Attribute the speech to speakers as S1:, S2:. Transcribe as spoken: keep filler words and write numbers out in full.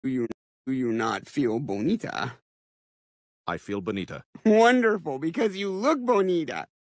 S1: Do you, do you not feel bonita?
S2: I feel bonita.
S1: Wonderful, because you look bonita.